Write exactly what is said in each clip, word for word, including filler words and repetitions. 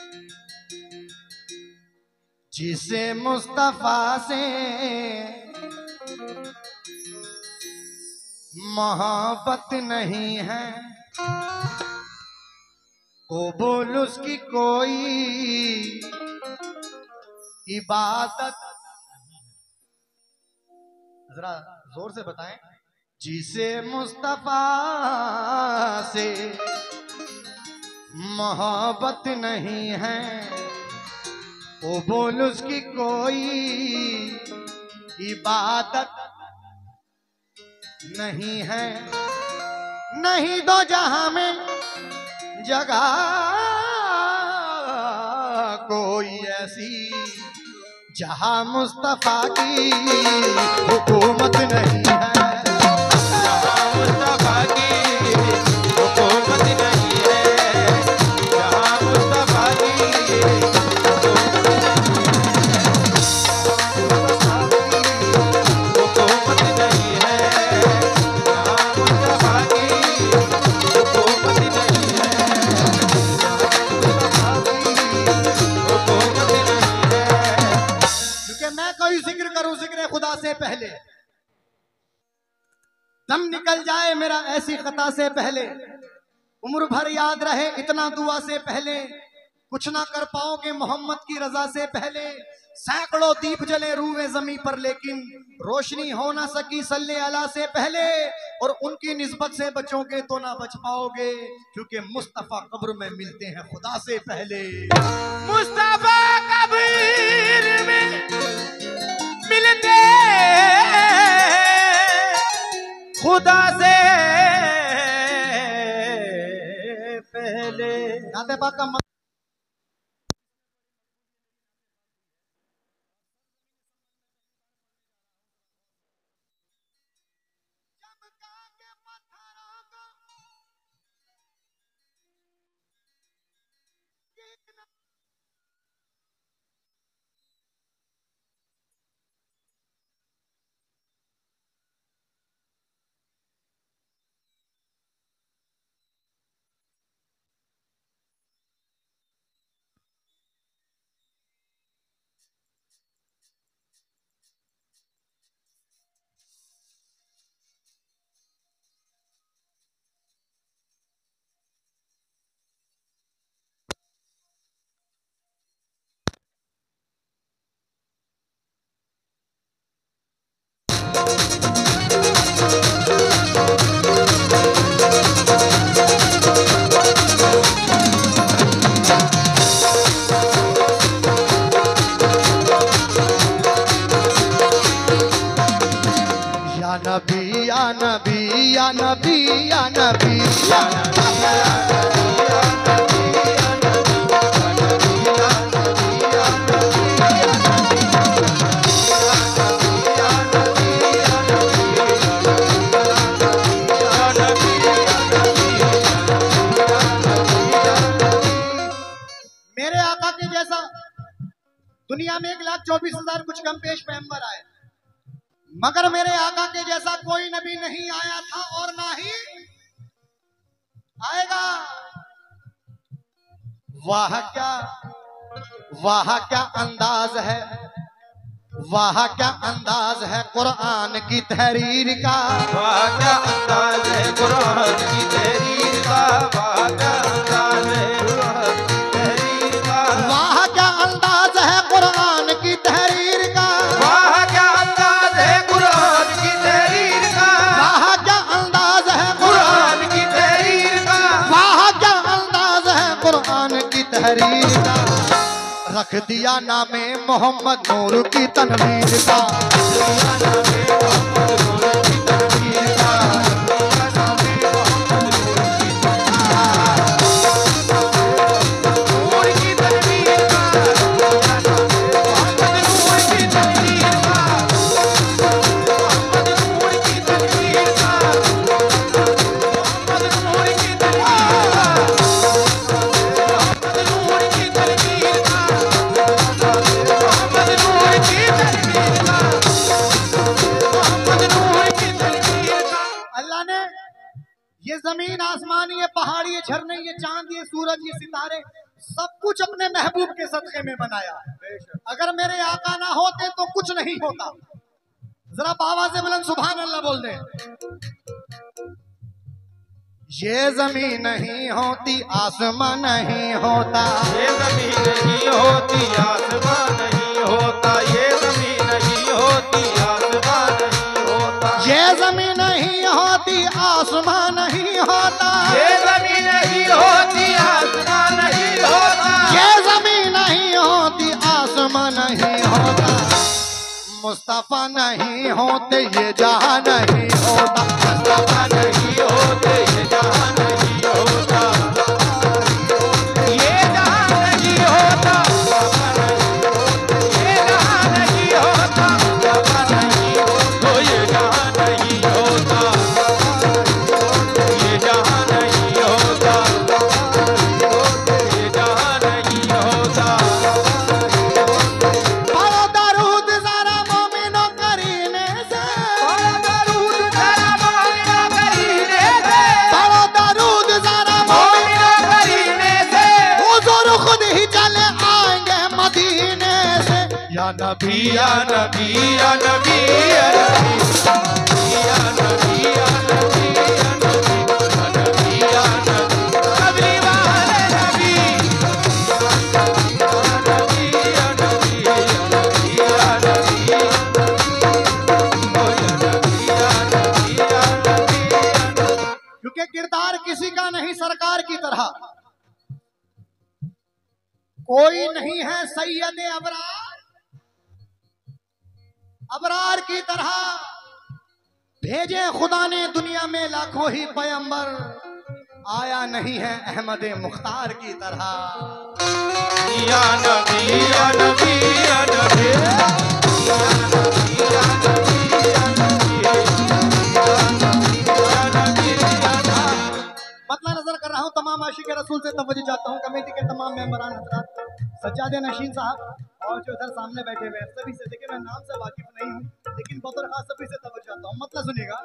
जिसे मुस्तफा से मोहब्बत नहीं है, वो बोल उसकी कोई इबादत। जरा जोर से बताएं। जिसे मुस्तफा से मोहब्बत नहीं है, वो बोल उसकी कोई इबादत नहीं है। नहीं दो जहां में जगह कोई ऐसी जहां मुस्तफा की हुकूमत नहीं है। जहां मुस्तफा की हुकूमत नहीं है, जहां मुस्तफा की हुकूमत नहीं है, जहां मुस्तफा की हुकूमत नहीं है, हुकूमत नहीं है। क्योंकि मैं कोई जिक्र करूं जिक्र खुदा से पहले, दम निकल जाए मेरा ऐसी खता से पहले, उम्र भर याद रहे इतना दुआ से पहले, कुछ ना कर पाओगे मोहम्मद की रजा से पहले। सैकड़ों दीप जले रूए जमी पर लेकिन रोशनी हो ना सकी सल्ले अला से पहले, और उनकी निस्बत से बचोगे तो ना बच पाओगे, क्योंकि मुस्तफा कब्र में मिलते हैं खुदा से पहले। मुस्तफा कब्र में मिलते खुदा से पहले। नाते पाक का नबी या नबी या नबी या नबी या मेरे आका के जैसा दुनिया में एक लाख चौबीस हजार कुछ कम पेश पैगंबर आए, मगर मेरे आका के जैसा कोई नबी नहीं आया था और ना ही आएगा। वाह क्या वाह क्या अंदाज है, वाह क्या अंदाज है कुरान की तहरीर का, वाह क्या अंदाज है कुरान की तहरीर का, वाह क्या अंदाज है कुरान की तहरीर का, वाह क्या अंदाज है कुरान की तहरीर का, वाह क्या अंदाज है कुरान की तहरीर का, वाह क्या अंदाज है कुरान की तहरीर का, वाह क्या अंदाज है कुरान की तहरीर का। रख दिया नामे मोहम्मद नूर की तनवीर का, झरने, ये चांद, ये सूरज, ये सितारे, सब कुछ अपने महबूब के सदक़े में बनाया। अगर मेरे आका ना होते तो कुछ नहीं होता। जरा बाबा से बुलंद सुभान अल्लाह बोल दे। ये जमीन नहीं होती आसमां नहीं होता, ये जमीन नहीं होती आसमां नहीं होता, ये जमीन नहीं होती आसमां नहीं होता, ये जमीन नहीं होती आसमां नहीं होता, ये जमीन नहीं होती आसमां नहीं होता, ये जमीन नहीं होती आसमां नहीं होता, मुस्तफा नहीं होते ये जहां नहीं होता, मुस्तफा नहीं होते ये जहां नहीं होता, ये जहां नहीं होता, ये जहां नहीं होता, मुस्तफा नहीं होता, ये जहां नहीं होता, ये जहां नहीं होता, ये जहां नहीं होता। पढ़ो दरूद ज़रा मोमिनो करीने से, पढ़ो दरूद ज़रा मोमिनो करीने से, पढ़ो दरूद ज़रा मोमिनो करीने से, हुजूर खुद ही चले आएंगे मदीने से। या नबी या नबी या नबी या नबी या नबी या नबी या नबी या नबी या नबी कदरी वाले नबी या नबी या नबी या नबी या नबी ओ या नबी या नबी या नबी या नबी। क्योंकि किरदार किसी का नहीं सरकार की तरह, कोई नहीं है सैयद अबरार अबरार की तरह। भेजे खुदा ने दुनिया में लाखों ही पैगंबर, आया नहीं है अहमद मुख्तार की तरह। या नबी या नबी या नबी या नबी या नबी या नबी या नबी या नबी या नबी। मतला नजर कर रहा हूँ तमाम आशिक रसूल से तवज्जो चाहता हूँ। कमेटी के तमाम मेंबरान हजरात, सज्जादे नशीन साहब और जो इधर सामने बैठे हुए हैं सभी से, देखिए मैं नाम से वाकिफ नहीं हूँ लेकिन बतौर खास सभी से तवज्जो चाहता हूँ। मतलब सुनिएगा।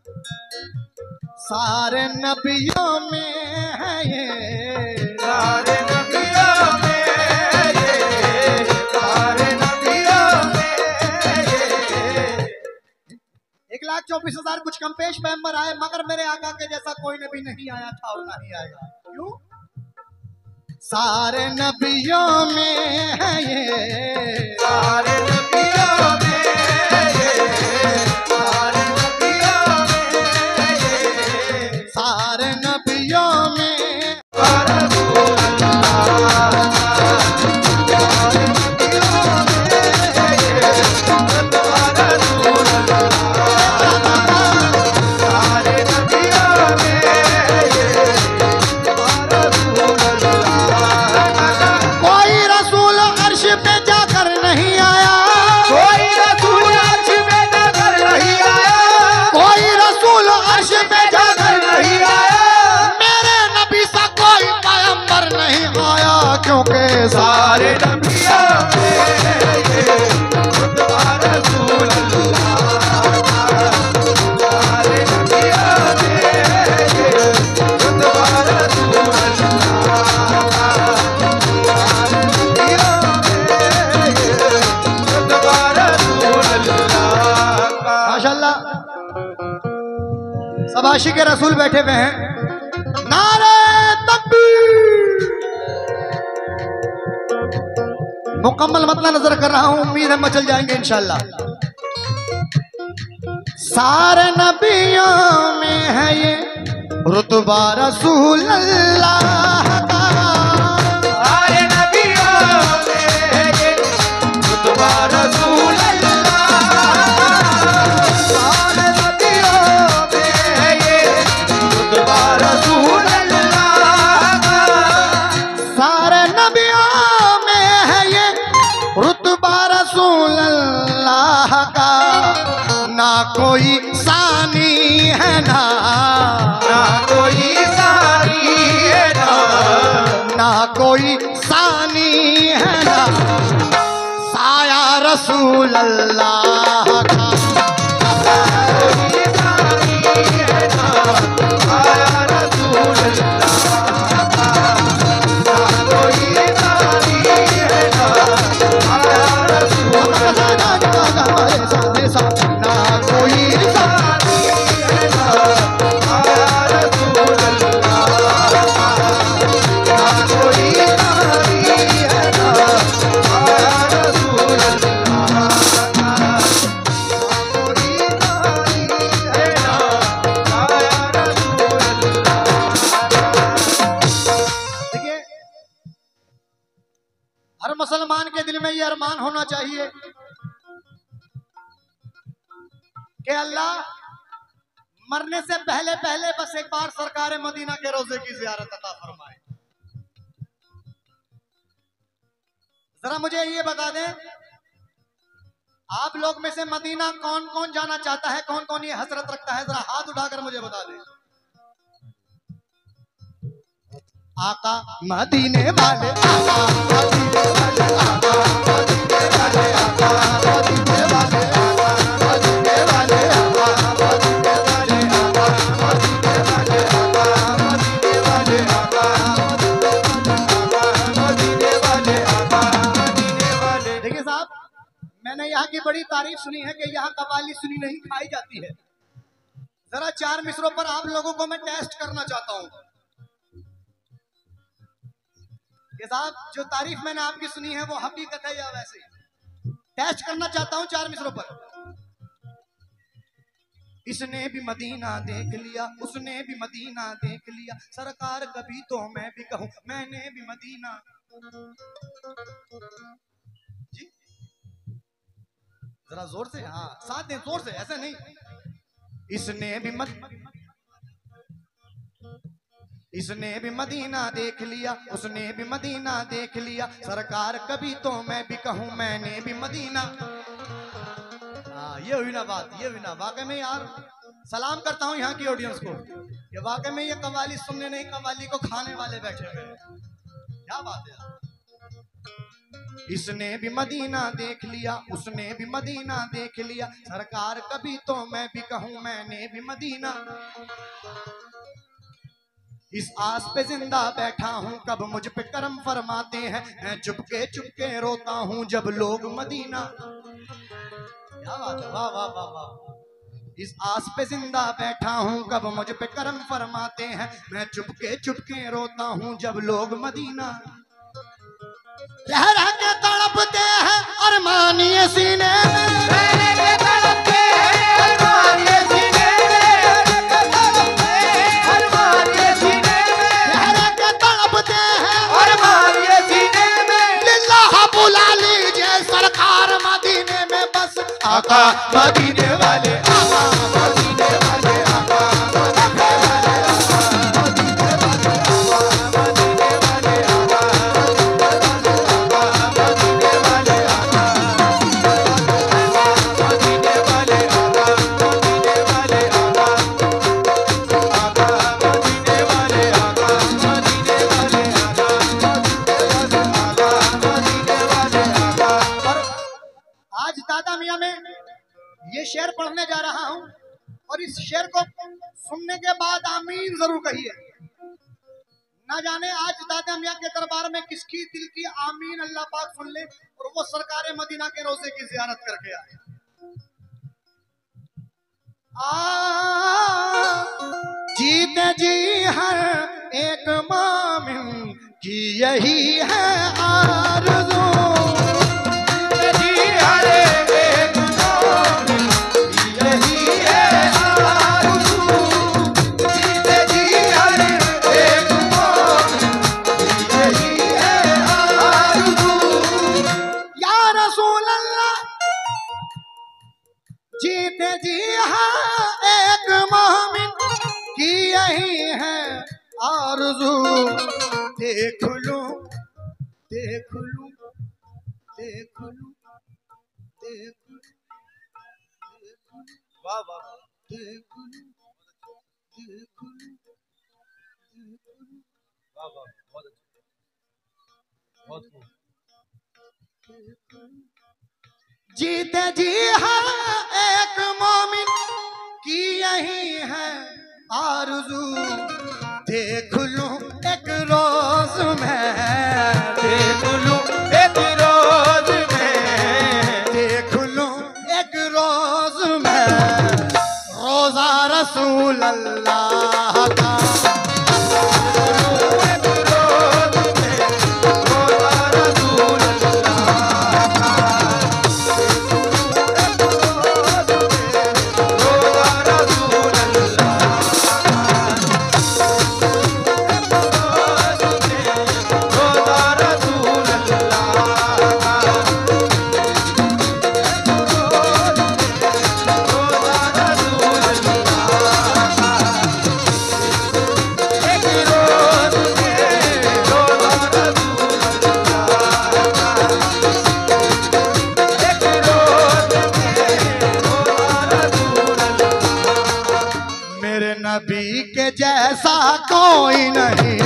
सारे नबियों में है ये, सारे नबियों में ये, सारे नबियों में ये। एक लाख चौबीस हजार कुछ कम पेश पैगंबर आए, मगर मेरे आका के जैसा कोई नबी नहीं आया था और नहीं आएगा। क्यों? सारे नबियों में है ये, सारे नबियों में ये, सारे नबियों में ये, सारे नबियों में रसूल अल्लाह, सारे नबियों में ये, रसूल अल्लाह, सारे नबियों में ये, रसूल अल्लाह। कोई रसूल अर्श पे जाकर नहीं आया, कोई रसूल अर्श पे जाकर नहीं आया, कोई रसूल अर्श पे जाकर नहीं आया, मेरे नबी सा कोई पैगंबर नहीं आया। क्योंकि सारे नबियों में ये खुदा रसूल अल्लाह, सारे नबियों में ये खुदा रसूल अल्लाह, सारे नबियों में ये खुदा रसूल अल्लाह। माशाल्लाह सब आशिक रसूल बैठे हुए हैं। नारे तकबीर। मुकम्मल मतला नजर कर रहा हूं, उम्मीद है मचल जाएंगे इंशाल्लाह। सारे नबियों में है ये रुतबा रसूल अल्लाह का, सारे नबियों में ये रुतबा रसूल अल्लाह, सारे नबियों में ये रुतबा रसूल अल्लाह, सारे नबियों में है ये रुतबा रसूल अल्लाह का। ना कोई सानी है ना, ना कोई सारी है ना, ना कोई सानी है ना, साया रसूल अल्लाह का। कोई सारी है ना, आया रसूल अल्लाह, हर मुसलमान के दिल में ये अरमान होना चाहिए कि अल्लाह मरने से पहले पहले बस एक बार सरकार मदीना के रोजे की जियारत अता फरमाए। जरा मुझे ये बता दें, आप लोग में से मदीना कौन कौन जाना चाहता है, कौन कौन ये हसरत रखता है, जरा हाथ उठाकर मुझे बता दें। आका मदीने वाले, आका मदीने वाले, आका मदीने वाले, आका मदीने वाले, आका मदीने वाले, आका मदीने वाले, आका मदीने वाले, आका मदीने वाले, आका मदीने वाले, आका मदीने वाले। देखिए साहब, मैंने यहाँ की बड़ी तारीफ सुनी है कि यहाँ कव्वाली सुनी नहीं खाई जाती है। जरा चार मिसरों पर आप लोगों को मैं टेस्ट करना चाहता हूँ कि साहब जो तारीफ मैंने आपकी सुनी है वो हकीकत है या वैसे। टेस्ट करना चाहता हूँ चार मिसरों पर। इसने भी मदीना देख लिया, उसने भी मदीना देख लिया, सरकार कभी तो मैं भी कहूँ मैंने भी मदीना। जी जरा जोर से, हाँ साथ दें जोर से, ऐसे नहीं। इसने भी मद इसने भी मदीना देख लिया, उसने भी मदीना देख लिया, सरकार कभी तो मैं भी कहूँ मैंने भी मदीना। हाँ ये हुई ना बात, ये हुई ना। वाकई में यार सलाम करता हूँ यहाँ की ऑडियंस को कि वाकई में ये कव्वाली सुनने नहीं, कव्वाली को खाने वाले बैठे हुए हैं। क्या बात है यार। इसने भी मदीना देख लिया, उसने भी मदीना देख लिया, सरकार कभी तो मैं भी कहूँ मैंने भी मदीना। इस आस पे जिंदा बैठा हूँ कब मुझ पे करम फरमाते हैं, मैं चुपके चुपके रोता हूँ जब लोग मदीना। क्या बात है, वाह वाह वाह वाह। इस आस पे जिंदा बैठा हूँ कब मुझ पे करम फरमाते हैं, मैं चुपके चुपके रोता हूँ जब लोग मदीना। रह रह के तड़पते हैं अरमान ये सीने में, रह रह के तड़पते हैं अरमान ये सीने में, अरमान ये सीने में, रह रह के तड़पते हैं अरमान ये सीने में। लिल्लाह बुला लीजिए सरकार मदीने में बस, आका मदीने वाले, आका मदीने वाले, आका मदीने वाले, ये शेर पढ़ने जा रहा हूं और इस शेर को सुनने के बाद आमीन जरूर कहिए। ना जाने आज दादा मियां के दरबार में किसकी दिल की आमीन अल्लाह पाक सुन ले और वो सरकार मदीना के रोजे की जियारत करके आए। आ जीते जी हर एक मोमिन की यही है आरज़ू, जीते जी हाँ एक मोमिन की यही है आरज़ू। देख लूं देख लूं देख लूं देख लूं, वाह वाह, देख लूं देख लूं, वाह वाह, बहुत अच्छा, बहुत खूब। जीते जी हाँ एक मोमिन की यही है आरज़ू। देख लूं एक रोज में, देख लूं एक रोज में, देख लूं एक रोज में रोजा रसूल अल्लाह का। कोई नहीं,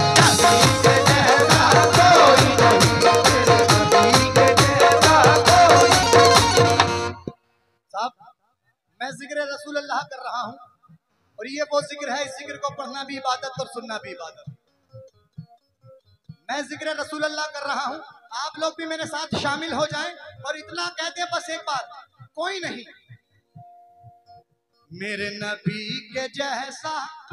मैं जिक्र रसूल अल्लाह कर रहा हूं और ये वो जिक्र है, इस जिक्र को पढ़ना भी इबादत और सुनना भी इबादत। मैं जिक्र रसूल अल्लाह कर रहा हूं, आप लोग भी मेरे साथ शामिल हो जाएं और इतना कहते हैं बस एक बात, कोई नहीं मेरे नबी के जैसा।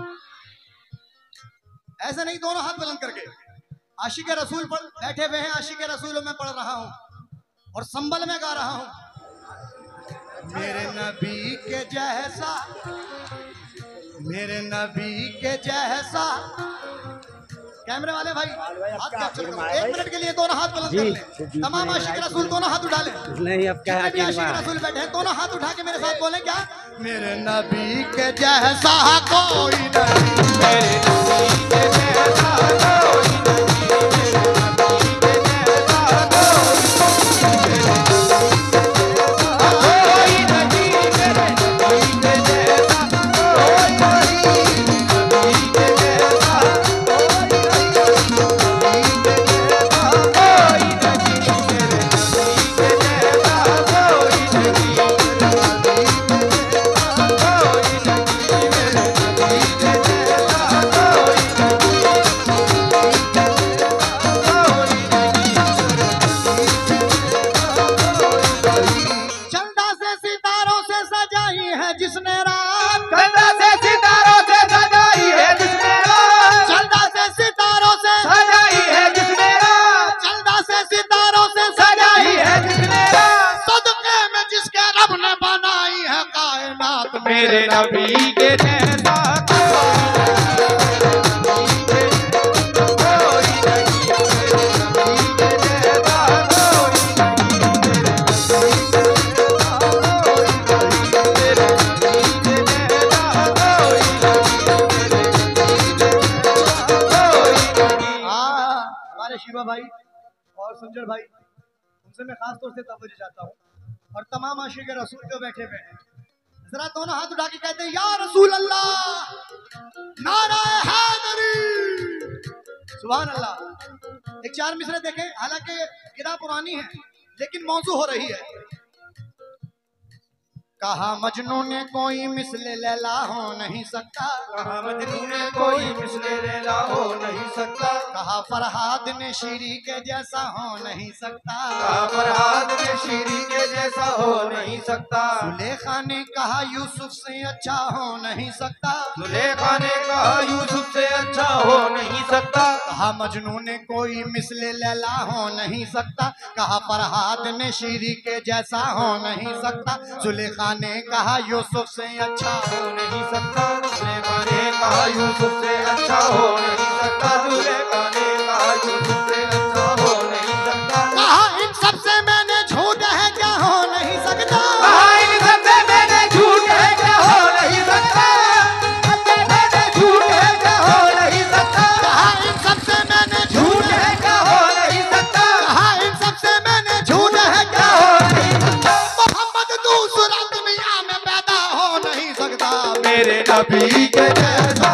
ऐसे नहीं, दोनों हाथ बुलंद करके आशिक रसूल पढ़ बैठे हुए हैं, आशिक रसूल में पढ़ रहा हूं और संबल में गा रहा हूं। मेरे नबी के जैसा, मेरे नबी के जैसा। कैमरे वाले भाई हाथ कैप्चर करो, एक मिनट के लिए दोनों हाथ बुलंद कर लें। तमाम आशिक रसूल दोनों हाथ उठा लें। नहीं, अब क्या है, आशिक रसूल बैठे हैं, दोनों हाथ उठा के मेरे साथ बोले क्या, मेरे नबी के जैसा कोई नहीं, मेरे नबी के जैसा कोई मेरे नबी के जैसा हमारे शिवा भाई और संजय भाई, उनसे मैं खास तौर से तवज्जो चाहता हूँ और तमाम आशिक रसूल जो बैठे हुए हैं, जरा दोनों हाथ उठा के कहते हैं या रसूल अल्लाह, नारा हैदरी, सुभान अल्लाह। एक चार मिसरे देखें, हालांकि गिरा पुरानी है लेकिन मौजू हो रही है। कहा मजनू ने कोई मिसले लैला हो नहीं सकता, कहा मजनू ने कोई मिसले लैला हो नहीं सकता, कहा फरहाद ने शीरी के जैसा हो नहीं सकता, कहा फरहाद ने शीरी के जैसा हो नहीं सकता, सुलेखा ने कहा यूसुफ से अच्छा हो नहीं सकता, सुलेखा ने कहा यूसुफ से अच्छा हो नहीं सकता, कहा मजनू ने कोई मिसले लैला हो नहीं सकता, कहा फरहाद ने शीरी के जैसा हो नहीं सकता, सुलेखा ने कहा यूसुफ से अच्छा हो नहीं सकता, सुलेखा ने कहा यूसुफ से अच्छा हो नहीं सकता, सुलेखा ने कहा यूसुफ से अच्छा हो नहीं सकता, कहा इन सबसे मैंने झूठ है क्या हो नहीं सकता, कहा इन सबसे मैंने झूठ है क्या हो नहीं सकता, मैंने झूठ है क्या हो नहीं सकता, कहा इन सबसे मैंने झूठ है क्या हो नहीं सकता, कहा इन सबसे मैंने झूठ है क्या हो नहीं सकता, मोहम्मद दूसरा दुनिया में पैदा हो नहीं सकता, मेरे नबी के जैसा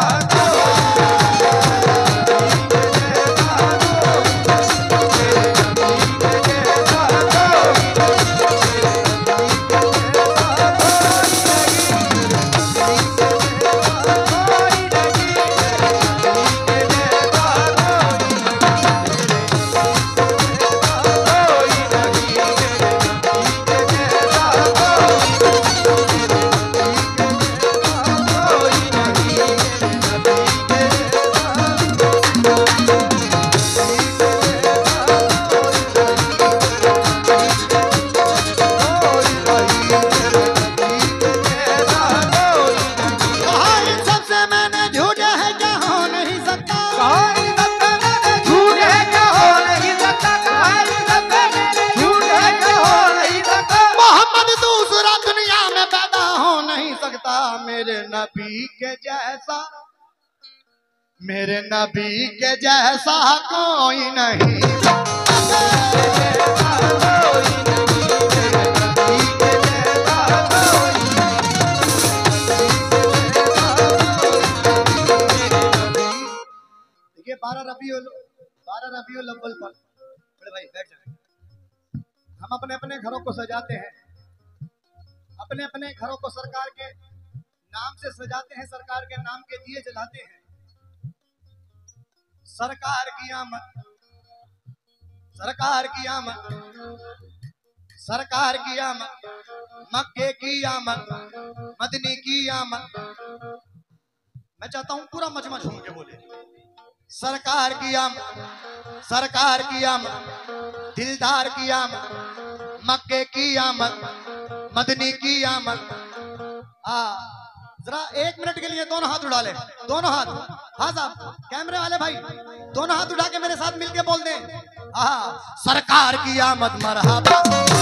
मेरे नबी के जैसा कोई नहीं, भाई बैठ जाए। हम अपने अपने घरों को सजाते हैं, अपने अपने घरों को सरकार के नाम से सजाते हैं, सरकार के नाम के दिए जलाते हैं। सरकार की आमद, सरकार की आमद, सरकार की आमद, मक्के की आमद, मदनी की आमद। मैं चाहता हूं पूरा मजमा झूम के बोले। सरकार की आमद, सरकार की आमद, दिलदार की आमद, मक्के की आमद, मदनी की आमद। आ जरा एक मिनट के लिए दोनों हाथ उड़ा ले, दोनों हाथ। हाँ साहब, कैमरे वाले भाई दोनों हाथ उठा के मेरे साथ मिलके बोल दें, हाँ सरकार की आमद मरहबा।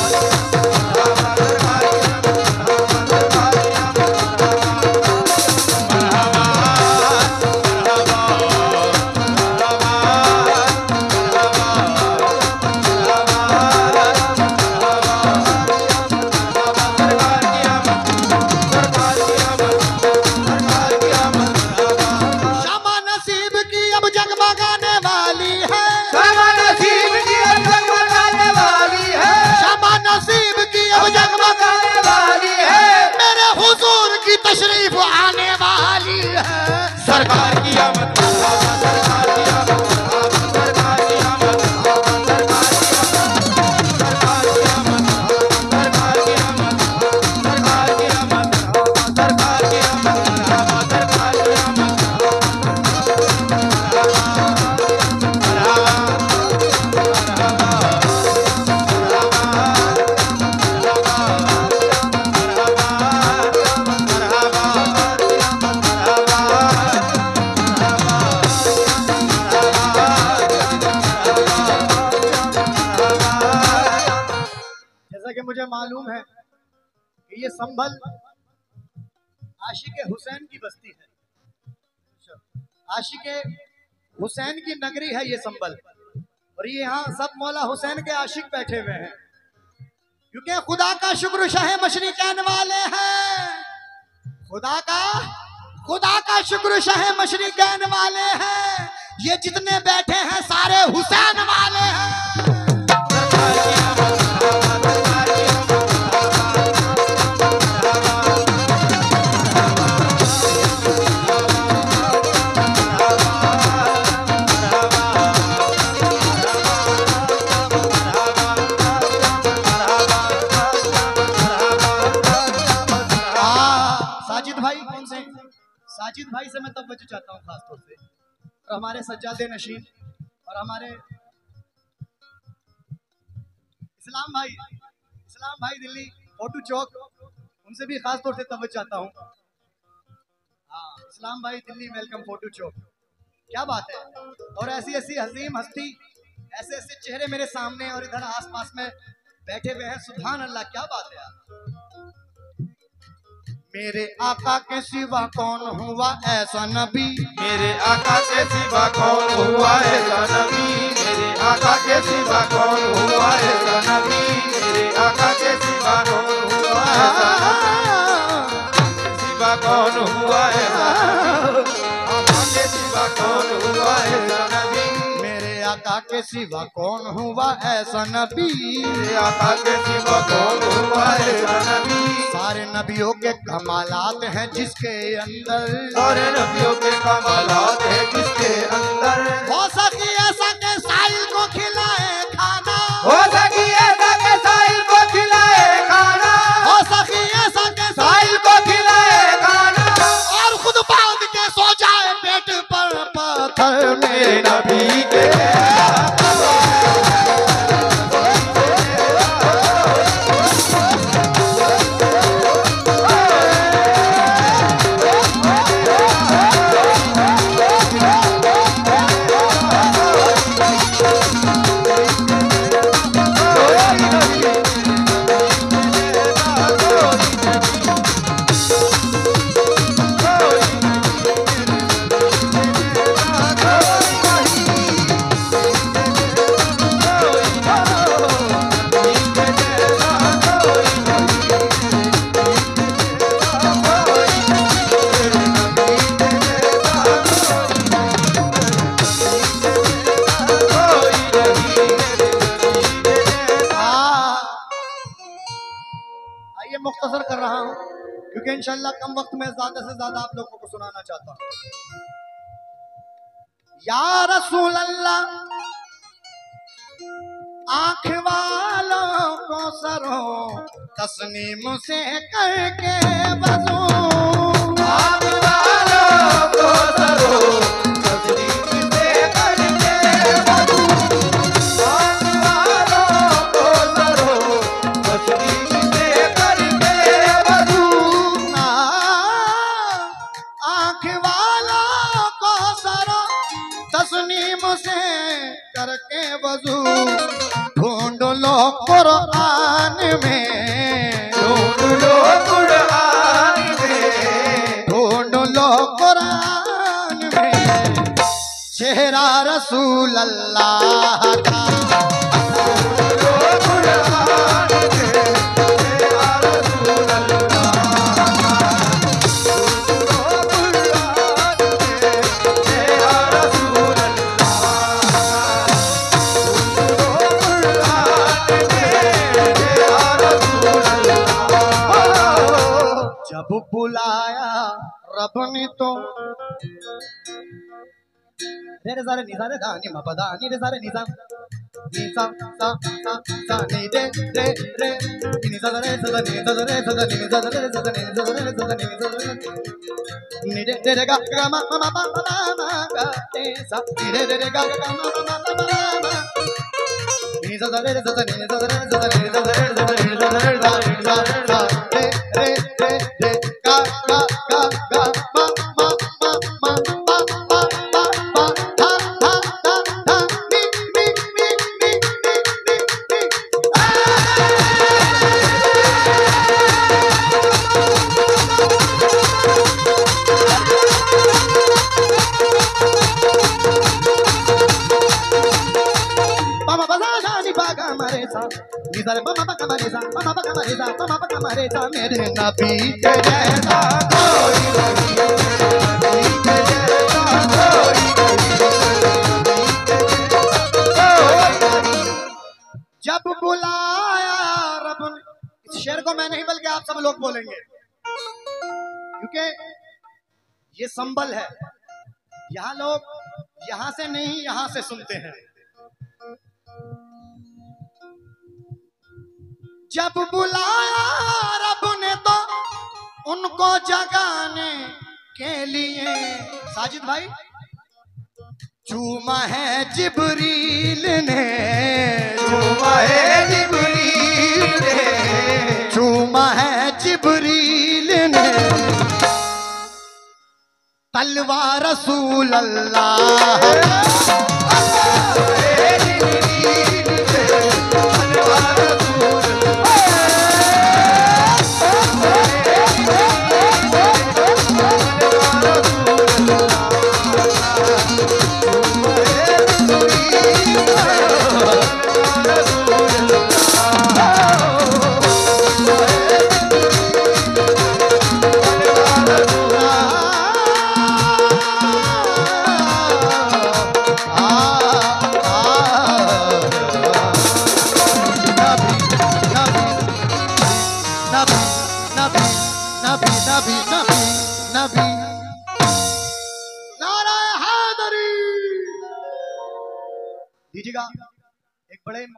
तशरीफ आने वाली है सरकार की आमद, सरकार की आमद, सरकार की आमद, सरकार की आमद, सरकार की आमद, सरकार की आमद, सरकार की आमद, सरकार की आमद। मुझे मालूम है कि ये संभल आशिक हुसैन की बस्ती है, आशिक हुसैन की नगरी है ये संभल, और ये यहाँ सब मौला हुसैन के आशिक बैठे हुए हैं, क्योंकि खुदा का शुक्र शाह मशरी कहने वाले हैं, खुदा का खुदा का शुक्र शाह मशरी कहने वाले हैं, ये जितने बैठे हैं सारे हुसैन वाले हैं। साजिद भाई से मैं तवज्जो चाहता हूँ खास तौर से, और हमारे सज्जादे नशीन और हमारे इस्लाम भाई, इस्लाम भाई दिल्ली फोटो चौक, उनसे भी खास तौर से तवज्जो चाहता हूँ। हाँ इस्लाम भाई दिल्ली वेलकम फोटो चौक, क्या बात है। और ऐसी ऐसी हजीम हस्ती, ऐसे ऐसे चेहरे मेरे सामने और इधर आसपास में बैठे हुए हैं, सुभान अल्लाह, क्या बात है यार। मेरे आका के सिवा कौन हुआ ऐसा नबी, मेरे आका के सिवा कौन हुआ ऐसा नबी, मेरे आका के सिवा कौन हुआ ऐसा नबी, मेरे आका के सिवा कौन हुआ ऐसा नबी, सिवा कौन हुआ ऐसा नबी, आका के सिवा कौन हुआ ऐसा नबी, मेरे आका के सिवा कौन हुआ ऐसा नबी, मेरे आका के सिवा कौन हुआ ऐसा नबी। सारे नबियों के कमालात हैं जिसके अंदर, सारे नबियों के कमालात हैं जिसके अंदर, हो सकी ऐसा के साहिल को खिलाए खाना, हो सकी ऐसा के साहिल को खिलाए खाना, हो सकी ऐसा के साहिल को खिलाए खाना, और खुद बांध के सो जाए पेट पर पत्थर मेरे नबी के। मुख्तसर कर रहा हूं क्योंकि इंशाल्लाह कम वक्त में ज्यादा से ज्यादा आप लोगों को सुनाना चाहता हूं। या रसूल अल्लाह आंख वालों को सरो तस्नीम से करके वजू, आंख वालों को सरो तस्नीम से करके वजू, आंख वालों को सरो तस्नीम से करके वजू, आंख वालों को सरो तस्नीम से करके वजू, ढूंढ लो कुरान में, ढूंढ लो कुरान में, ढूंढ लो कुरान में चेहरा रसूल अल्लाह का, ढूंढ लो कुरान में चेहरा रसूल अल्लाह का, ढूंढ लो कुरान में चेहरा रसूल जब बुलाया रब ने तो रे रे सारे निसा रे धा नि म प धा नि रे सारे निसा निसा सा सा सा नि रे रे रे नि सा रे सा रे सा रे सा रे नि सा रे सा रे सा रे सा रे नि सा रे नि रे रे गा गा म म प प म गा ते सा नि रे रे गा गा म म प प म नि सा रे सा रे नि सा रे सा रे नि सा रे सा रे नि सा रे सा रे नि सा रे रे रे रे गा गा गा गा म म म म प प प प धा धा धा धा नि नि नि नि नि नि Mama baza ni baga maresa निज़र ममा बका मरेसा ममा बका मरेसा ममा बका मरेसा मेरे नबी के जैसा कोई नहीं, नबी के जैसा कोई नहीं। जब बुलाया रब ने, इस शेर को मैं नहीं बल्कि आप सब लोग बोलेंगे क्योंकि ये संबल है, यहाँ लोग यहाँ से नहीं यहाँ से सुनते हैं। जब बुलाया रब ने तो उनको जगाने के लिए, साजिद भाई चूमा है जिब्रील ने, चूमा है जिब्रील ने, चूमा है जिब्रील ने तलवार रसूल अल्लाह दीजिएगा एक बड़े